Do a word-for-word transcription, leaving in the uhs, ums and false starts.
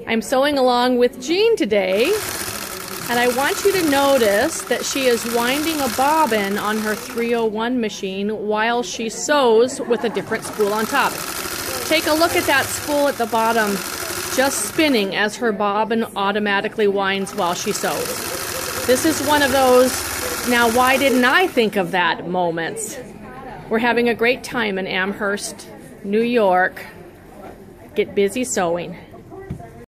I'm sewing along with Jean today, and I want you to notice that she is winding a bobbin on her three oh one machine while she sews with a different spool on top. Take a look at that spool at the bottom, just spinning as her bobbin automatically winds while she sews. This is one of those, now why didn't I think of that moments. We're having a great time in Amherst, New York. Get busy sewing.